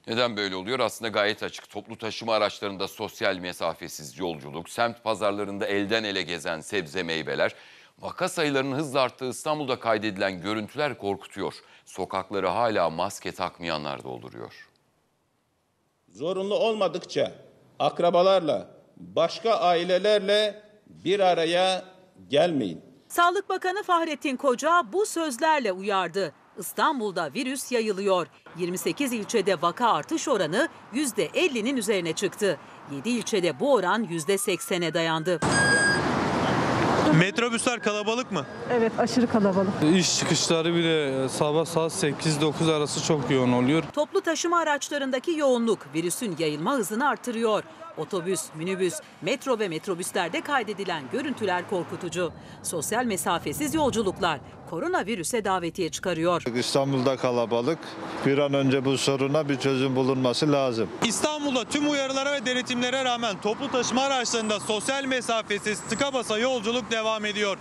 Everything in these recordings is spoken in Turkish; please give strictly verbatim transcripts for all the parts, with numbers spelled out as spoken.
Neden böyle oluyor? Aslında gayet açık. Toplu taşıma araçlarında sosyal mesafesiz yolculuk, semt pazarlarında elden ele gezen sebze meyveler, vaka sayılarının hızla arttığı İstanbul'da kaydedilen görüntüler korkutuyor. Sokakları hala maske takmayanlar dolduruyor. Zorunlu olmadıkça akrabalarla, başka ailelerle bir araya gelmeyin. Sağlık Bakanı Fahrettin Koca bu sözlerle uyardı. İstanbul'da virüs yayılıyor. yirmi sekiz ilçede vaka artış oranı yüzde ellinin üzerine çıktı. yedi ilçede bu oran yüzde seksene dayandı. Metrobüsler kalabalık mı? Evet, aşırı kalabalık. İş çıkışları bile sabah saat sekiz dokuz arası çok yoğun oluyor. Toplu taşıma araçlarındaki yoğunluk virüsün yayılma hızını artırıyor. Otobüs, minibüs, metro ve metrobüslerde kaydedilen görüntüler korkutucu. Sosyal mesafesiz yolculuklar koronavirüse davetiye çıkarıyor. İstanbul'da kalabalık. Bir an önce bu soruna bir çözüm bulunması lazım. İstanbul'da tüm uyarılara ve denetimlere rağmen toplu taşıma araçlarında sosyal mesafesiz tıka basa yolculuk devam ediyor.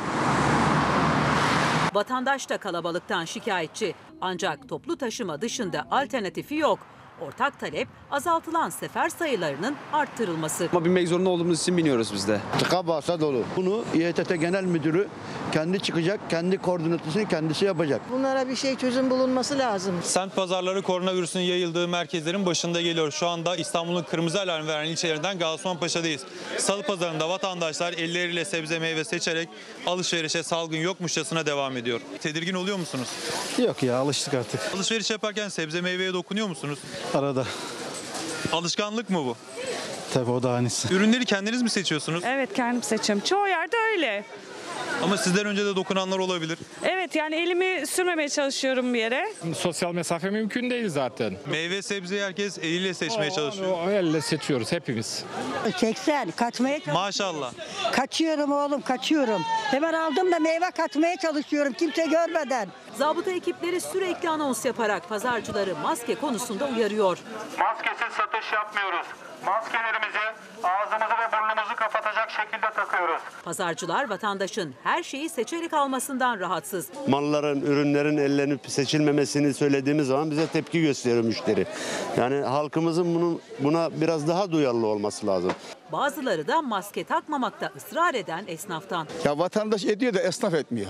Vatandaş da kalabalıktan şikayetçi. Ancak toplu taşıma dışında alternatifi yok. Ortak talep azaltılan sefer sayılarının arttırılması. Ama binmek zorunda olduğumuz için biniyoruz biz de. Tıka basa dolu. Bunu İETT Genel Müdürü kendi çıkacak, kendi koordinatını kendisi yapacak. Bunlara bir şey çözüm bulunması lazım. Semt pazarları koronavirüsün yayıldığı merkezlerin başında geliyor. Şu anda İstanbul'un kırmızı alarm veren ilçelerinden Gaziosmanpaşa'dayız. Salı pazarında vatandaşlar elleriyle sebze meyve seçerek alışverişe salgın yokmuşçasına devam ediyor. Tedirgin oluyor musunuz? Yok ya, alıştık artık. Alışveriş yaparken sebze meyveye dokunuyor musunuz? Arada. Alışkanlık mı bu? Tabii o da aynısı. Ürünleri kendiniz mi seçiyorsunuz? Evet, kendim seçiyorum. Çoğu yerde öyle. Ama sizden önce de dokunanlar olabilir. Evet, yani elimi sürmemeye çalışıyorum bir yere. Sosyal mesafe mümkün değil zaten. Meyve sebzeyi herkes eliyle seçmeye çalışıyor. O elle seçiyoruz hepimiz. seksen kaçmaya çalışıyorum. Maşallah. Kaçıyorum oğlum, kaçıyorum. Hemen aldım da meyve katmaya çalışıyorum kimse görmeden. Zabıta ekipleri sürekli anons yaparak pazarcıları maske konusunda uyarıyor. Maskesiz satış yapmıyoruz. Maskelerimizi ağzımızı ve burnumuzu kapatacak şekilde takıyoruz. Pazarcılar vatandaşın her şeyi seçerek almasından rahatsız. Malların, ürünlerin ellenip seçilmemesini söylediğimiz zaman bize tepki gösteriyor müşteri. Yani halkımızın bunun, buna biraz daha duyarlı olması lazım. Bazıları da maske takmamakta ısrar eden esnaftan. Ya vatandaş ediyor da esnaf etmiyor.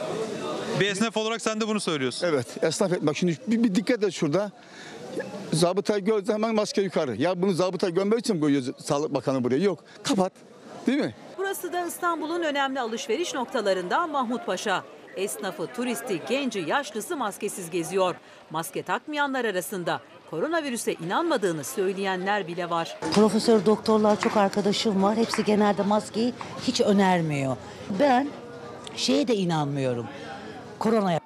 Bir esnaf olarak sen de bunu söylüyorsun. Evet, esnaf etmek. Şimdi bir, bir dikkat et şurada. Zabıtayı gördüğü zaman maske yukarı. Ya bunu zabıta görmek için mi koyuyor Sağlık Bakanı buraya? Yok. Kapat. Değil mi? Burası da İstanbul'un önemli alışveriş noktalarından Mahmutpaşa. Esnafı, turisti, genci, yaşlısı maskesiz geziyor. Maske takmayanlar arasında koronavirüse inanmadığını söyleyenler bile var. Profesör doktorlar çok arkadaşım var. Hepsi genelde maskeyi hiç önermiyor. Ben şeye de inanmıyorum. Koronaya